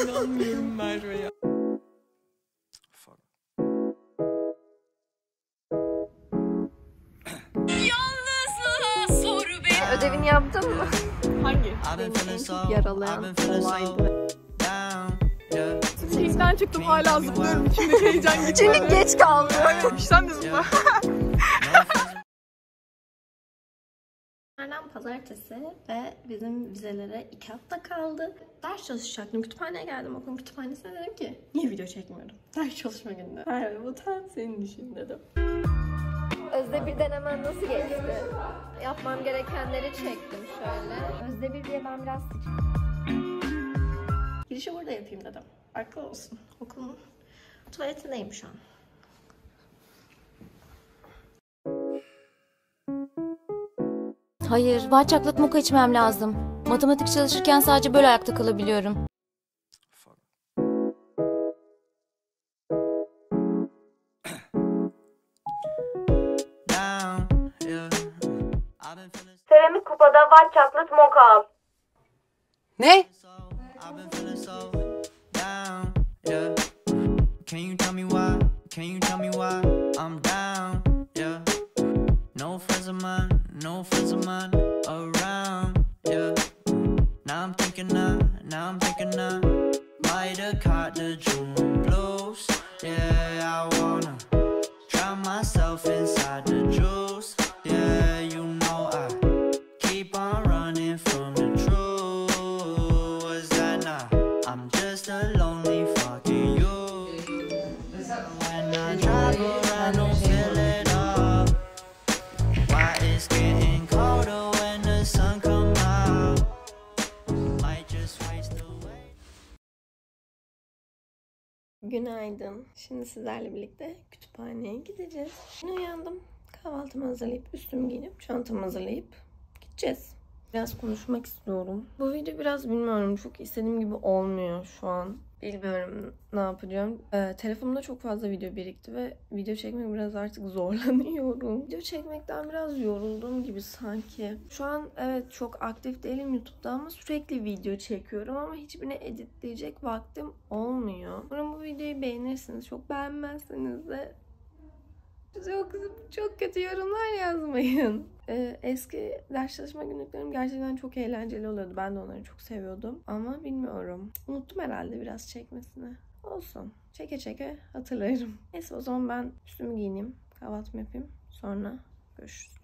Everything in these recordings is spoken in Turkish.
İnanmıyorum Merve ya. Ödevini yaptın mı? Hangi? Beni en çok yaralayan olaydı. Şeyden çıktım hala zıplıyorum. İçimdeki heyecan gitti. Çünkü geç kaldım. Sen de zıpla. Pazartesi ve bizim vizelere 2 hafta kaldı. Ders çalışacaktım. Kütüphaneye geldim, okulun kütüphanesine, dedim ki niye video çekmiyorum? Ders çalışma günü. Hayır, bu tam senin işin dedim. Özde bir denemen nasıl geçti? Yapmam gerekenleri çektim şöyle. Özde bir diye ben biraz girişi burada yapayım dedim. Farklı olsun. Okulun tuvaletindeyim şu an. Hayır, white chocolate mocha içmem lazım. Matematik çalışırken sadece böyle ayakta kalabiliyorum. Seramik kupada white chocolate mocha al. Ne? Can you tell me why? Can you tell me why I'm down? Yeah. No friends of mine, no friends of mine around. Yeah. Now I'm thinking I might have caught the June blues. Yeah, I wanna drown myself inside the juice. Yeah, you know I keep on running from the truth. Was that not? I'm just a lonely fucking you. When I drive around, don't feel it all. Why it's getting colder when the sun come out? Might just waste away. Günaydın. Şimdi sizlerle birlikte kütüphaneye gideceğiz. Şimdi uyandım. Kahvaltımı hazırlayıp, üstümü giyinip, çantamı hazırlayıp gideceğiz. Biraz konuşmak istiyorum. Bu video biraz bilmiyorum, çok istediğim gibi olmuyor şu an. Bilmiyorum ne yapacağım. Telefonumda çok fazla video birikti ve video çekmek biraz artık zorlanıyorum. Video çekmekten biraz yoruldum gibi sanki. Şu an evet çok aktif değilim YouTube'da ama sürekli video çekiyorum ama hiçbirini editleyecek vaktim olmuyor. Umarım bu videoyu beğenirsiniz. Çok beğenmezseniz de çok kötü yorumlar yazmayın. Eski ders çalışma günlüklerim gerçekten çok eğlenceli oluyordu. Ben de onları çok seviyordum. Ama bilmiyorum. Unuttum herhalde biraz çekmesini. Olsun. Çeke çeke hatırlarım. Neyse o zaman ben üstümü giyineyim. Kahvaltımı yapayım. Sonra görüşürüz.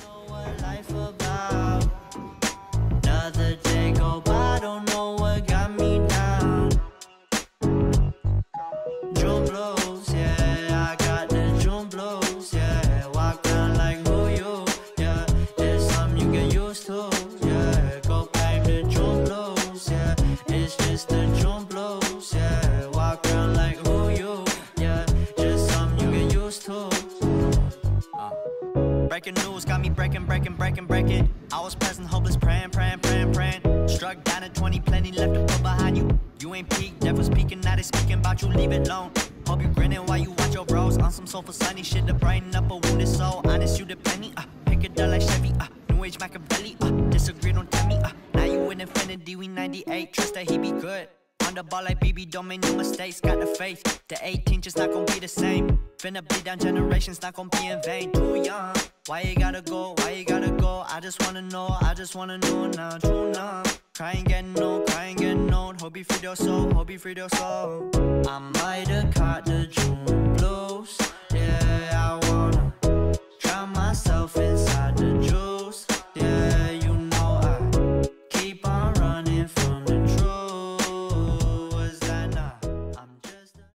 Breaking news got me breaking. I was present, hopeless, praying. Struck down at 20, plenty left to put behind you. You ain't peaked, devil's speaking, now they speaking about you, leave it alone. Hope you grinning while you watch your bros on some sofa sunny shit to brighten up a wounded soul. Honest, you the penny, pick it up like Chevy, New Age Machiavelli, disagree, don't tell me, now you in infinity, we 98, trust that he be good. On the ball like BB, don't make no mistakes, got the faith. The 18 just not gonna be the same. Finna bleed down generations, not gonna be in vain. Too young, why you gotta go, I just wanna know now, too numb. Crying getting old, hope you freed your soul, I might have caught the June blues. Yeah, I wanna drown myself inside the juice. Yeah, you know I keep on running from the truth. Was that not? I'm just a...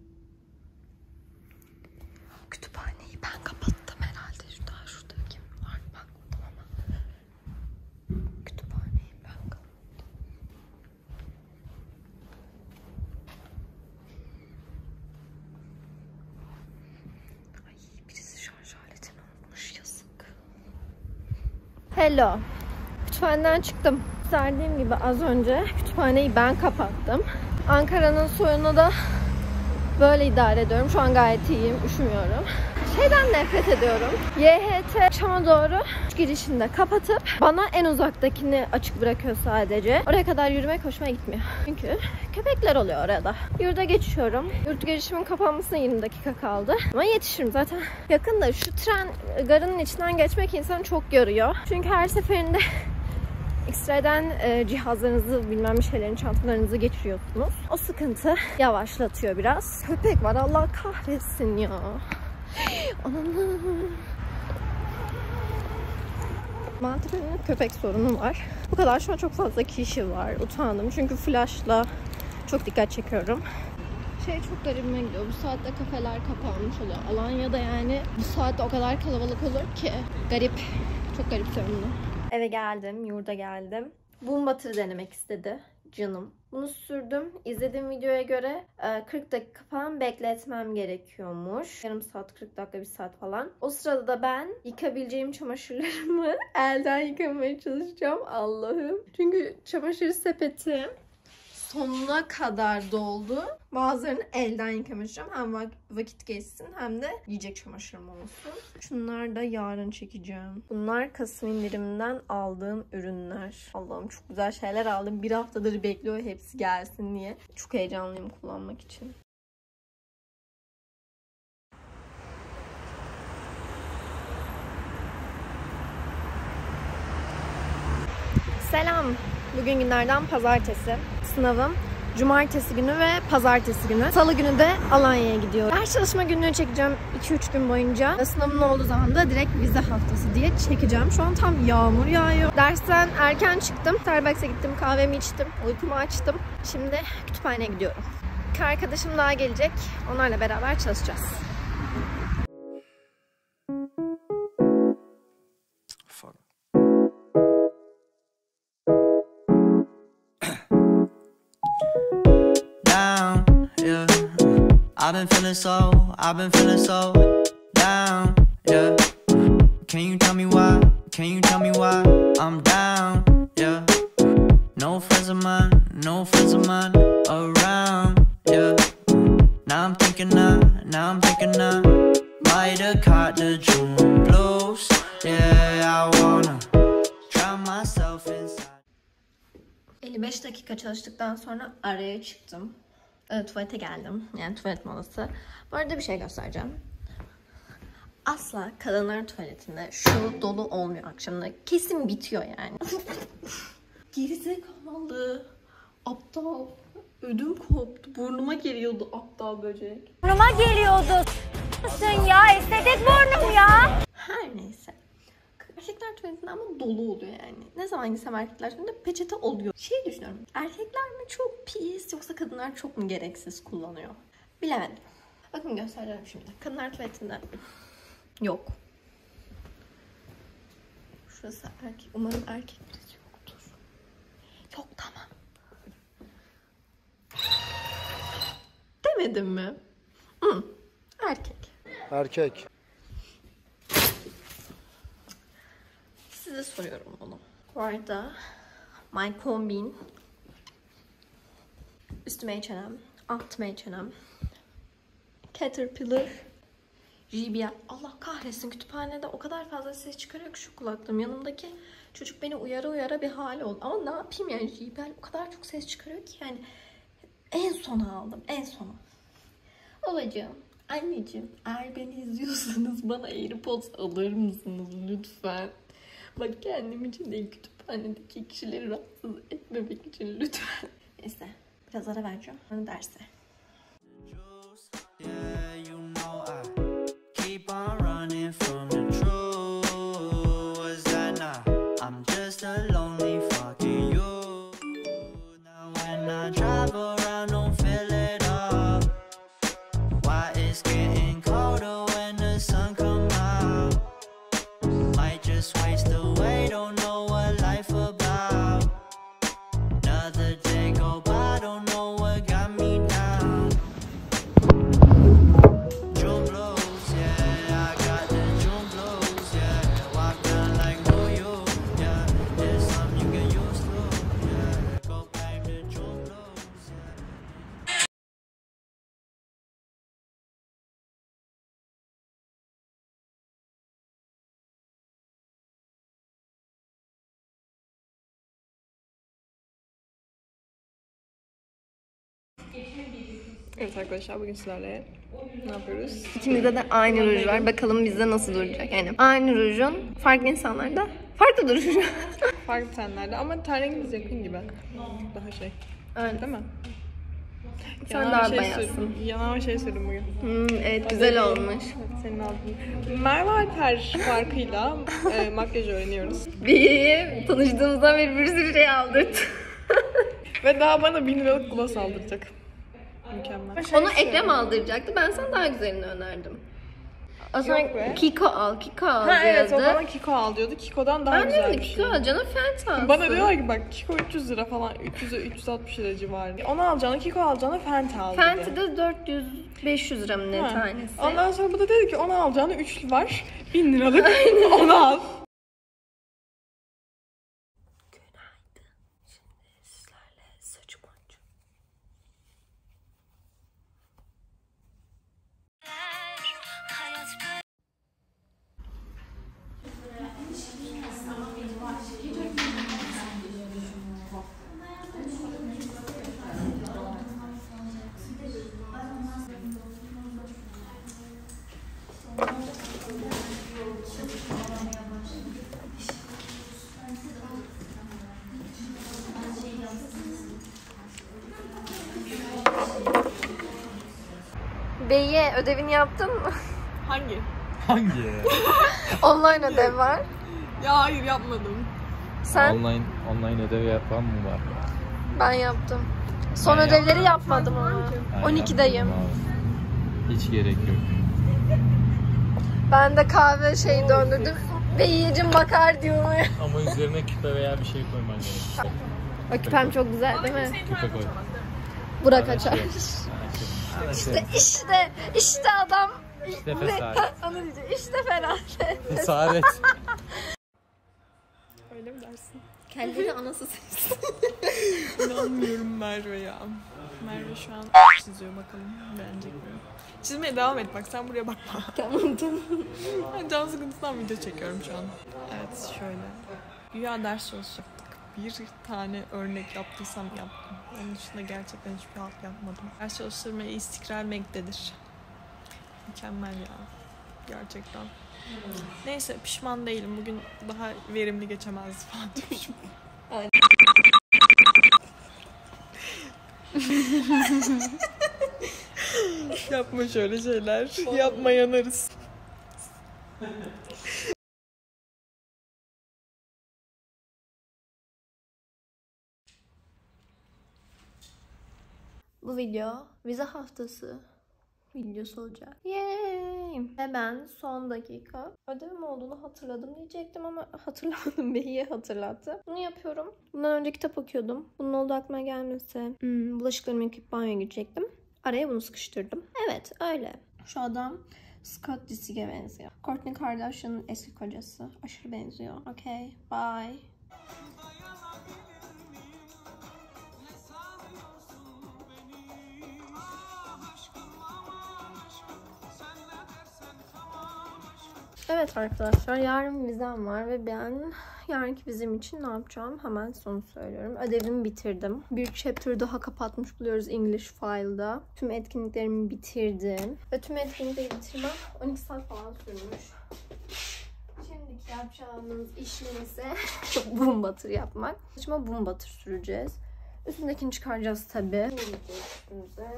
Kütüphaneyi ben kapattım herhalde. Şurada kim var bakmadım ama. Kütüphaneyi ben kapattım. Ay, birisi şarj aletini unutmuş, yazık. Hello. Kütüphaneden çıktım. Söylediğim gibi az önce kütüphaneyi ben kapattım. Ankara'nın soyunu da böyle idare ediyorum. Şu an gayet iyiyim, üşümüyorum. Şeyden nefret ediyorum. YHT Çam'a doğru girişinde kapatıp bana en uzaktakini açık bırakıyor sadece. Oraya kadar yürümek hoşuma gitmiyor. Çünkü köpekler oluyor orada. Yurda geçiyorum. Yurt girişimin kapanmasına 20 dakika kaldı. Ama yetişirim zaten. Yakında şu tren garının içinden geçmek insanı çok yoruyor. Çünkü her seferinde X-ray'den cihazlarınızı, bilmem şeylerin, çantalarınızı geçiriyorsunuz. O sıkıntı yavaşlatıyor biraz. Köpek var, Allah kahretsin ya. Anam. Maltepe'nin köpek sorunu var. Bu kadar, şu an çok fazla kişi var. Utandım çünkü flashla çok dikkat çekiyorum. Çok garibime gidiyor. Bu saatte kafeler kapanmış oluyor. Alanya'da yani bu saatte o kadar kalabalık olur ki. Garip. Çok garip sorunlu. Eve geldim, yurda geldim. Bum batırı denemek istedi canım. Bunu sürdüm. İzlediğim videoya göre 40 dakika falan bekletmem gerekiyormuş. Yarım saat, 40 dakika, 1 saat falan. O sırada da ben yıkabileceğim çamaşırlarımı elden yıkamaya çalışacağım. Allah'ım. Çünkü çamaşır sepeti sonuna kadar doldu. Bazılarını elden yıkamayacağım. Hem vakit geçsin hem de yiyecek çamaşırım olsun. Şunları da yarın çekeceğim. Bunlar Kasım indiriminden aldığım ürünler. Allah'ım çok güzel şeyler aldım. Bir haftadır bekliyor hepsi gelsin diye. Çok heyecanlıyım kullanmak için. Selam. Bugün günlerden pazartesi. Sınavım cumartesi günü ve pazartesi günü. Salı günü de Alanya'ya gidiyorum. Ders çalışma günlüğü çekeceğim 2-3 gün boyunca. Sınavım olduğu zaman da direkt vize haftası diye çekeceğim. Şu an tam yağmur yağıyor. Dersten erken çıktım. Starbucks'a gittim, kahvemi içtim, uykumu açtım. Şimdi kütüphaneye gidiyorum. İki arkadaşım daha gelecek. Onlarla beraber çalışacağız. I've been feeling so down, yeah. Can you tell me why? Can you tell me why I'm down, yeah? No friends of mine around, yeah. Now I'm thinking might have caught the June blues, yeah. I wanna drown myself inside. 55 dakika çalıştıktan sonra araya çıktım. Tuvalete geldim. Yani tuvalet molası. Bu arada bir şey göstereceğim. Asla kadınlar tuvaletinde şu dolu olmuyor akşamda. Kesin bitiyor yani. Gerizekalı. Aptal. Ödüm koptu. Burnuma geliyordu aptal böcek. Burnuma geliyordu. Sen ya, estetik burnum ya. Her neyse. Erkekler tuvaletinde ama dolu oluyor yani. Ne zaman gitsem erkekler tuvaletinde peçete oluyor. Düşünüyorum. Erkekler mi çok pis yoksa kadınlar çok mu gereksiz kullanıyor? Bilemedim. Bakın göstereceğim şimdi. Kadınlar tuvaletinde yok. Şurası erkek. Umarım erkek birisi yoktur. Yok, tamam. Demedim mi? Erkek. Erkek. Size soruyorum onu. Bu arada my kombin. Üstüme H&M, altıma H&M, Caterpillar, JBL. Allah kahretsin, kütüphanede o kadar fazla ses çıkarıyor ki şu kulaklığım. Yanımdaki çocuk beni uyara bir hali oldu. Ama ne yapayım yani, JBL o kadar çok ses çıkarıyor ki yani. En sona aldım, en sona. Babacığım, anneciğim, eğer beni izliyorsanız bana AirPods alır mısınız lütfen? Bak, kendim için değil, kütüphanedeki kişileri rahatsız etmemek için lütfen. Neyse, biraz ara vereceğim. Sonra derse. Evet arkadaşlar bugün sizlerle ne yapıyoruz? İkimizde de aynı ruj var. Bakalım bizde nasıl duracak. Yani aynı rujun farklı insanlarda farklı duruşu. Farklı tenlerde ama ten rengimiz yakın gibi. Daha şey. Evet. Değil mi? Sen daha beyazsın. Yanağıma şey sürdüm bugün. Evet güzel olmuş. Evet, senin aldığın. Merve Alper farkıyla makyaj öğreniyoruz. Bir tanıştığımızdan beri bir sürü şey aldırdı. Ve daha bana 1000 liralık gloss aldıracak. Mükemmel. Onu Ekrem aldıracaktı. Ben sana daha güzelini önerdim. O Yok zaman be. Kiko al. Kiko al Ha evet o diyordu. bana Kiko al diyordu. Kiko'dan daha Ben güzel dedim bir Kiko şey. al canım Fanta alsın. Bana diyorlar ki bak Kiko 300 lira falan 300'e 360 lira civarı. Onu alacağına Kiko alacağına Fanta al dedi. Fanta'da 400-500 lira mı ne Ha. tanesi? Ondan sonra bu da dedi ki onu alacağına 3 var 1000 liralık onu al. Bey'e ödevini yaptın mı? Hangi? Hangi? Online ödev var. Ya hayır yapmadım. Sen? Online ödev yapan mı var? Ben yaptım. Son Ben ödevleri yapmadım ama. Ben 12'deyim. yapmadım abi. Hiç gerek yok. Ben de kahve şeyi döndürdüm. Bey'cim bakar diyor. Ama üzerine küpe veya bir şey koyman gerekiyor. O küpem çok güzel değil mi? Küpe koy. Burak açar. İşte. İşte adam. İşte fesaret. Onu diyeceğim. İşte felaket. Fesaret. Öyle mi dersin? Kendini anası seçsin. İnanmıyorum Merve ya. Merve şu an çiziyor bakalım beğenecek mi? Çizmeye devam et bak sen buraya bakma. Tamam. Ben can sıkıntısından video çekiyorum şu an. Evet şöyle. Güya ders çalışacaktık. Bir tane örnek yaptıysam yaptım. Onun dışında gerçekten hiçbir halt yapmadım. Ders çalıştırmaya istikrar mektedir. Mükemmel ya. Gerçekten. Neyse pişman değilim. Bugün daha verimli geçemezdi falan diyormuşum. Yapma şöyle şeyler. Yapma yanarız. Bu video vize haftası videosu olacak. Yay! Ve ben son dakika ödevim olduğunu hatırladım diyecektim ama hatırlamadım. Behiye hatırlattı. Bunu yapıyorum. Bundan önce kitap okuyordum. Bunun olduğu aklıma gelmesi. Bulaşıklarımı yıkayıp banyoya gidecektim. Araya bunu sıkıştırdım. Evet öyle. Şu adam Scott Disick'e benziyor. Kourtney Kardashian'ın eski kocası. Aşırı benziyor. Okay, bye. Evet arkadaşlar yarın vizem var ve ben yarınki vizem için ne yapacağım hemen sonu söylüyorum. Ödevimi bitirdim. Bir chapter daha kapatmış buluyoruz English file'da. Tüm etkinliklerimi bitirdim. Ve tüm etkinlikleri bitirmem 12 saat falan sürmüş. Şimdiki yapacağımız işlem ise boom butter yapmak. Saçıma boom butter süreceğiz. Üstündekini çıkaracağız tabii. Üstümüze.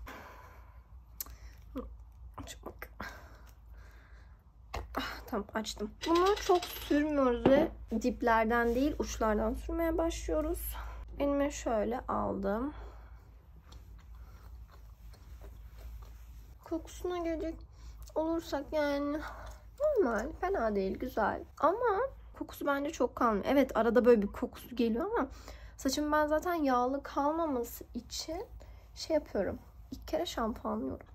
Bak. Tamam açtım. Bunu çok sürmüyoruz ve diplerden değil uçlardan sürmeye başlıyoruz. Elime şöyle aldım. Kokusuna gelecek olursak yani normal, fena değil, güzel. Ama kokusu bence çok kalmıyor. Evet arada böyle bir kokusu geliyor ama saçım ben zaten yağlı kalmaması için şey yapıyorum. 2 kere şampuanlıyorum.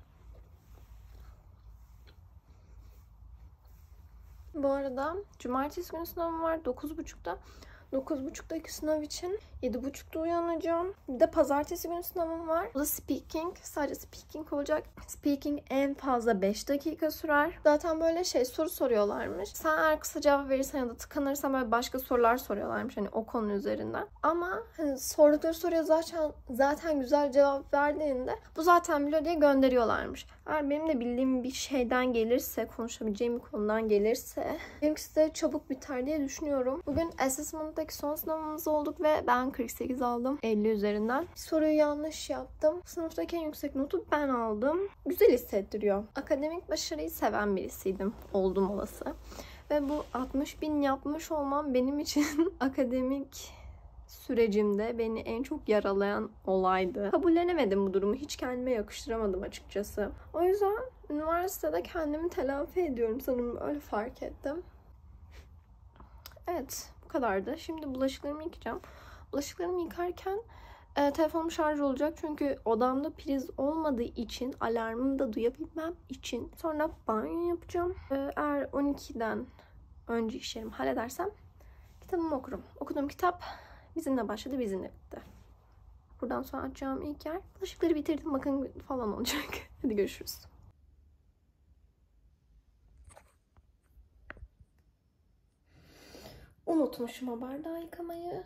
Bu arada cumartesi günü sınavım var 9.30'da. 9.30'daki sınav için 7.30'da uyanacağım. Bir de pazartesi günü sınavım var. O da speaking. Sadece speaking olacak. Speaking en fazla 5 dakika sürer. Zaten böyle soru soruyorlarmış. Sen eğer kısa cevap verirsen ya da tıkanırsan böyle başka sorular soruyorlarmış hani o konu üzerinden. Ama hani sordukları soruya zaten güzel cevap verdiğinde bu zaten biliyor diye gönderiyorlarmış. Eğer benim de bildiğim bir şeyden gelirse, konuşabileceğim bir konudan gelirse benimkisi de çabuk biter diye düşünüyorum. Bugün assessment'taki son sınavımız olduk ve ben 48 aldım 50 üzerinden. Soruyu yanlış yaptım. Sınıftaki en yüksek notu ben aldım. Güzel hissettiriyor. Akademik başarıyı seven birisiydim. Oldum olası. Ve bu 60.000 yapmış olmam benim için akademik sürecimde beni en çok yaralayan olaydı. Kabullenemedim bu durumu. Hiç kendime yakıştıramadım açıkçası. O yüzden üniversitede kendimi telafi ediyorum sanırım. Öyle fark ettim. Evet. Bu kadardı. Şimdi bulaşıklarımı yıkayacağım. Bulaşıklarımı yıkarken telefonum şarj olacak. Çünkü odamda priz olmadığı için alarmımı da duyabilmem için sonra banyo yapacağım. Eğer 12'den önce işlerimi halledersem kitabımı okurum. Okuduğum kitap Bizimle başladı, bizimle bitti. Buradan sonra açacağım ilk yer. Bulaşıkları bitirdim. Bakın falan olacak. Hadi görüşürüz. Unutmuşum o bardağı yıkamayı.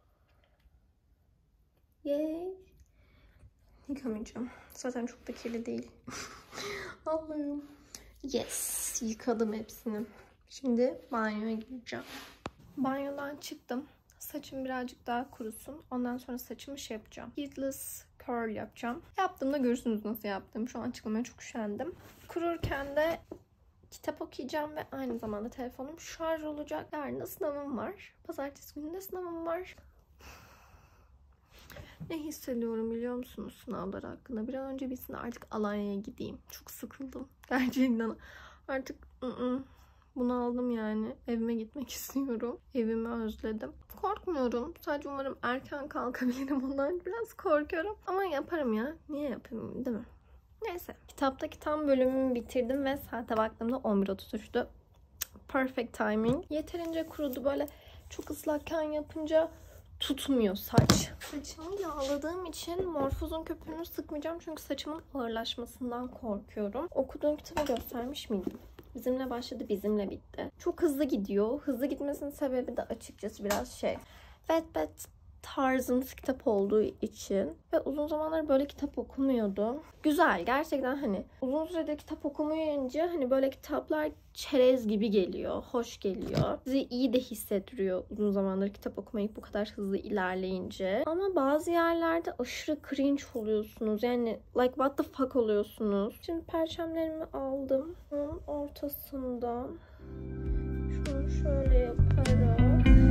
Yay. Yıkamayacağım. Zaten çok da kirli değil. Allah'ım. Yes. Yıkadım hepsini. Şimdi banyoya gireceğim. Banyodan çıktım. Saçım birazcık daha kurusun. Ondan sonra saçımı yapacağım. Heatless curl yapacağım. Yaptığımda görürsünüz nasıl yaptım. Şu an açıklamaya çok üşendim. Kururken de kitap okuyacağım ve aynı zamanda telefonum şarj olacak. Yarın da sınavım var. Pazartesi günü de sınavım var. Ne hissediyorum biliyor musunuz sınavlar hakkında? Bir an önce bitsin artık Alanya'ya gideyim. Çok sıkıldım. Gerçekten artık bunu aldım yani. Evime gitmek istiyorum. Evimi özledim. Korkmuyorum. Sadece umarım erken kalkabilirim. Ondan biraz korkuyorum. Ama yaparım ya. Niye yapayım değil mi? Neyse. Kitaptaki tam bölümümü bitirdim ve saate baktığımda 11.33'tü. Perfect timing. Yeterince kurudu. Böyle çok ıslakken yapınca tutmuyor saç. Saçımı yağladığım için Morphos'un köpüğünü sıkmayacağım. Çünkü saçımın ağırlaşmasından korkuyorum. Okuduğum kitabı göstermiş miydim? Bizimle başladı, bizimle bitti. Çok hızlı gidiyor. Hızlı gitmesinin sebebi de açıkçası biraz Wattpad tarzımız kitap olduğu için. Ve uzun zamanlar böyle kitap okumuyordum. Güzel. Gerçekten hani uzun süredir kitap okumayınca hani böyle kitaplar çerez gibi geliyor. Hoş geliyor. Sizi iyi de hissettiriyor uzun zamandır kitap okumayıp bu kadar hızlı ilerleyince. Ama bazı yerlerde aşırı cringe oluyorsunuz. Yani like what the fuck oluyorsunuz. Şimdi perçemlerimi aldım. Onun ortasından şunu şöyle yaparak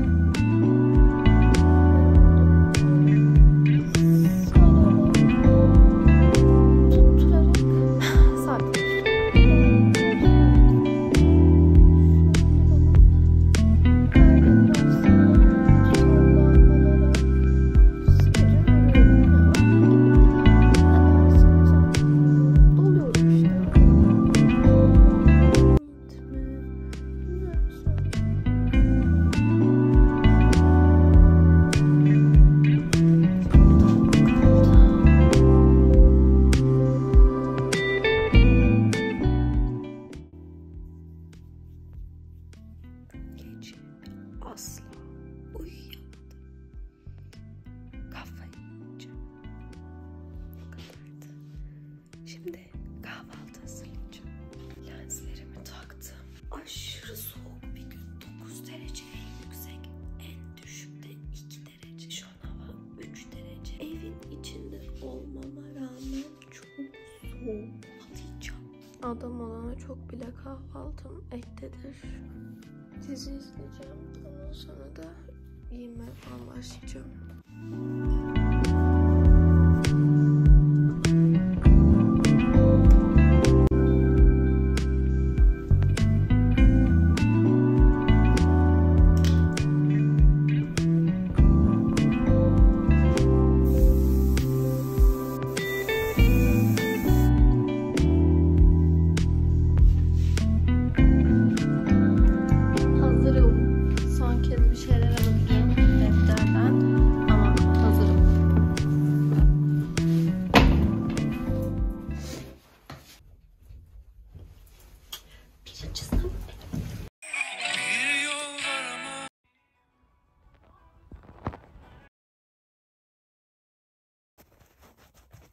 asla uyuyamadım. Kafayı yiyeceğim. Bu kadardı. Şimdi kahvaltı hazırlayacağım. Lenslerimi taktım. Aşırı soğuk bir gün. 9 derece en yüksek. En düşükte 2 derece. Şu an hava 3 derece. Evin içinde olmama rağmen çok soğuk. Atlayacağım. Adam olana çok bile kahvaltım ektedir. Dizi izleyeceğim. Ondan sonra da giyinmeye falan başlayacağım. Son kez bir şeylere bakacağım defterden ama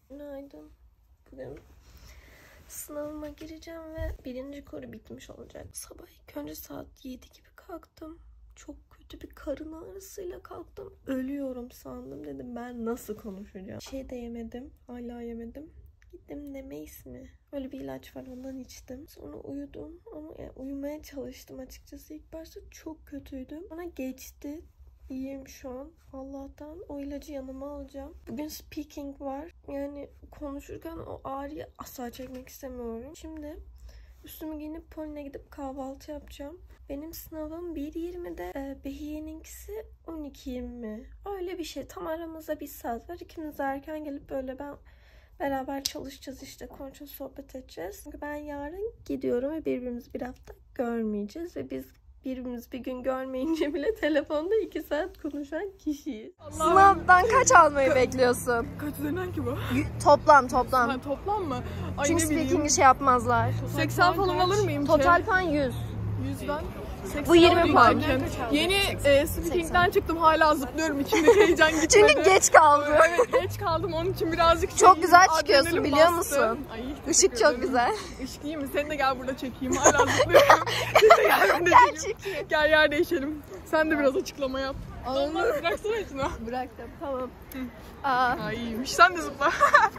Günaydın. Bugün sınavıma gireceğim ve 1. koru bitmiş olacak. Sabah ilk önce saat 7 gibi kalktım. Çok kötü bir karın ağrısıyla kalktım. Ölüyorum sandım, dedim ben nasıl konuşacağım. Şey de yemedim. Hala yemedim. Gittim Nemeis mi? Öyle bir ilaç var, ondan içtim. Sonra uyudum ama yani uyumaya çalıştım açıkçası. İlk başta çok kötüydüm. Sonra geçti. İyiyim şu an. Allah'tan o ilacı yanıma alacağım. Bugün speaking var. Yani konuşurken o ağrıyı asla çekmek istemiyorum. Şimdi üstümü giyinip Polin'e gidip kahvaltı yapacağım. Benim sınavım 1.20'de. Behiye'ninkisi 12.20. Öyle bir şey. Tam aramızda bir saat var. İkimiz de erken gelip böyle beraber çalışacağız işte. Konuşacağız, sohbet edeceğiz. Çünkü ben yarın gidiyorum ve birbirimizi bir hafta görmeyeceğiz. Ve biz birbirimizi bir gün görmeyince bile telefonda 2 saat konuşan kişiyiz. Sınavdan kaç almayı bekliyorsun? Kaç üzerinden ki bu? Toplam. Ha, toplam mı? Ay, Çünkü ne bileyim. speaking'i şey yapmazlar. 80 falan alır mıyım ki? Total puan 100. 100'den. Bu 20 puan. Yeni speaking'den çıktım, hala zıplıyorum. İçimdeki heyecan gitmedi. Çünkü geç kaldı. Evet, geç kaldım, onun için birazcık Çok güzel çıkıyorsun, adrenalin biliyor bastı. musun? Ay, Işık çok güzel. Işık iyi mi? Sen de gel burada çekeyim. Hala zıplıyorum. Sen de gel ben de çekeyim. Gel yer değişelim. Sen de biraz açıklama yap. Olmaz, bıraksana şunu. Bıraktım, tamam. Aa, iyiymiş. Sen de zıpla.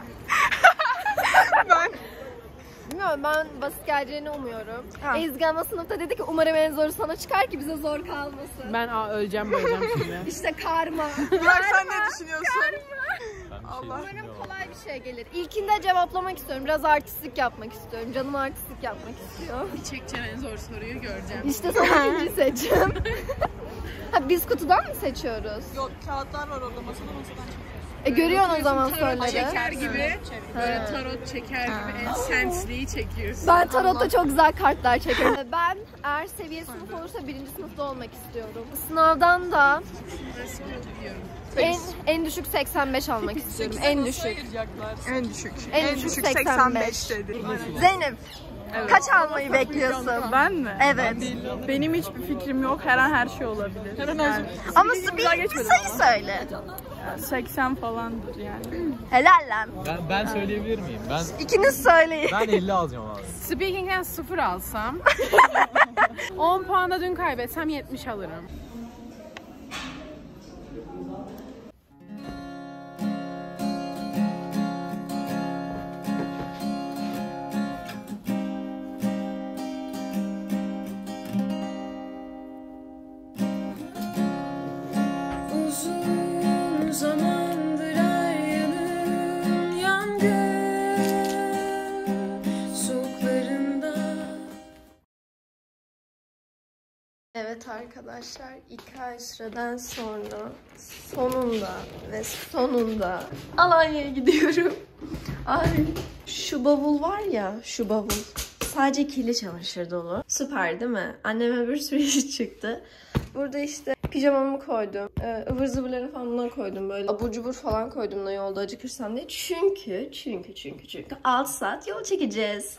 Bilmiyorum, ben basit geleceğini umuyorum. Ezgi ama sınıfta dedi ki umarım en zoru sana çıkar ki bize zor kalmasın. Ben öleceğim şimdi. İşte karma. Burak, sen ne düşünüyorsun? Umarım kolay bir şey gelir. İlkinde cevaplamak istiyorum. Biraz artistlik yapmak istiyorum. Canım artistlik yapmak istiyor. Çekeceğim en zor soruyu göreceğim. İşte sana ikinci seçim. Ha, biz kutudan mı seçiyoruz? Yok, kağıtlar var orada, masadan çekiyorsun. Görüyorsun o zaman soruları. Çeker gibi, böyle tarot çeker gibi en sensliği çekiyorsun. Ben tarotta çok güzel kartlar çekerim. Ben eğer seviye sınıf olursa 1. sınıfta olmak istiyorum. Sınavdan da en düşük 85 almak istiyorum. En düşük. En düşük 85 dedi. Zeynep, kaç almayı bekliyorsun? Ben mi? Evet. Benim hiçbir fikrim yok. Her an her şey olabilir. Yani Ama bir sayı söyle. 80 falandır yani. Helal lan. Ben söyleyebilir miyim? İkiniz söyleyin. Ben 50 alacağım abi. Speaking'den 0 alsam, 10 puanda dün kaybetsem 70 alırım. Evet arkadaşlar, 2 ay süreden sonra sonunda Alanya'ya gidiyorum. Ay, şu bavul var ya, şu bavul. Sadece kirli çamaşır dolu. Süper değil mi? Anneme bir sürü iş çıktı. Burada işte pijamamı koydum. Ivır zıvırları falan buna koydum böyle. Abur cubur falan koydum da yolda acıkırsam diye. Çünkü 6 saat yol çekeceğiz.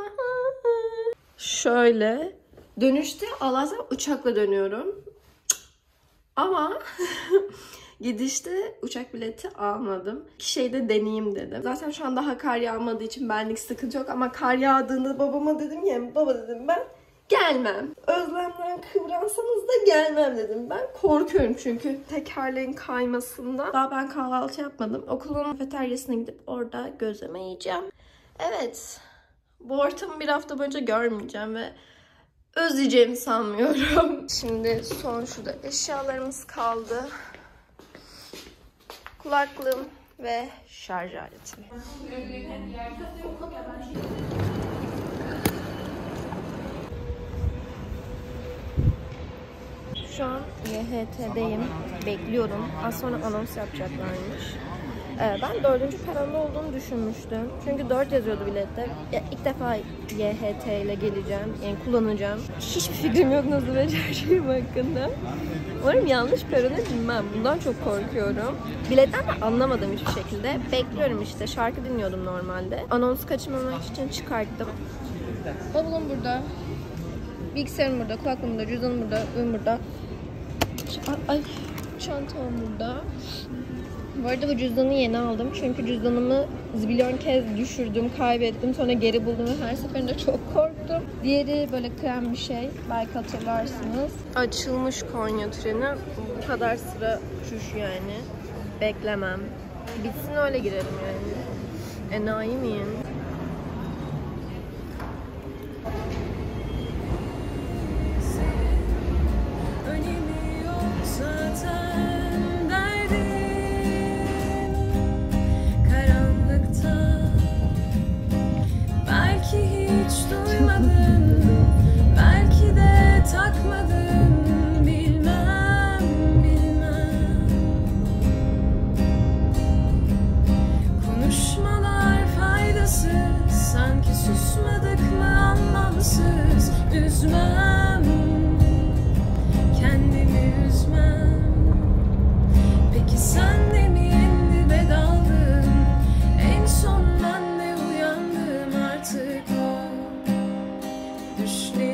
Şöyle. Dönüşte Allah'tan uçakla dönüyorum. Ama gidişte uçak bileti almadım. İki şeyde deneyeyim dedim. Zaten şu an daha kar yağmadığı için benlik sıkıntı yok. Ama kar yağdığında babama dedim ya, baba dedim ben gelmem. Özlemden kıvransanız da gelmem dedim. Ben korkuyorum çünkü tekerleğin kaymasında. Daha ben kahvaltı yapmadım. Okulun kafeteryasına gidip orada gözleme yiyeceğim. Evet. Bu ortamı bir hafta boyunca görmeyeceğim ve özleyeceğimi sanmıyorum. Şimdi son şurada eşyalarımız kaldı. Kulaklığım ve şarj aletim. Şu an YHT'deyim. Bekliyorum. Az sonra anons yapacaklarmış. Ben 4. peronda olduğunu düşünmüştüm. Çünkü 4 yazıyordu bilette. İlk defa YHT ile geleceğim. Yani kullanacağım. Hiçbir fikrim yok nasıl vereceğim hakkında. Umarım yanlış perona binmem. Bundan çok korkuyorum. Biletten de anlamadım hiçbir şekilde. Bekliyorum işte. Şarkı dinliyordum normalde. Anonsu kaçırmamak için çıkarttım. Bavulum burada. Bilgisayarım burada. Kulaklığım burada. Cüzdanım burada. Ürün burada. Ay, çantam burada. Bu arada bu cüzdanı yeni aldım. Çünkü cüzdanımı zibilyon kez düşürdüm, kaybettim. Sonra geri buldum ve her seferinde çok korktum. Diğeri böyle krem bir şey. Belki hatırlarsınız. Açılmış Konya treni. Bu kadar sıra şuş yani. Beklemem. Bitsin öyle girelim yani. Enayi miyim? Hiç duymadın, belki de takmadın, bilmem, bilmem. Konuşmalar faydasız, sanki susmadık mı anlamsız. Üzmem, kendimi üzmem. Peki sen de mi yendi ve daldın? En son ben de uyandım artık o düşlerim.